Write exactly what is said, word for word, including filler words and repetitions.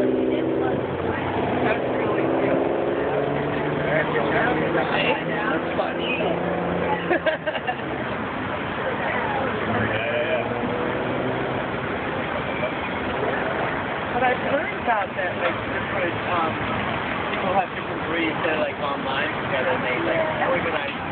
That's really cute. Right? That's funny. But I've heard about that, like, different, um, people have different breeds that, like, online together, and they, like, organize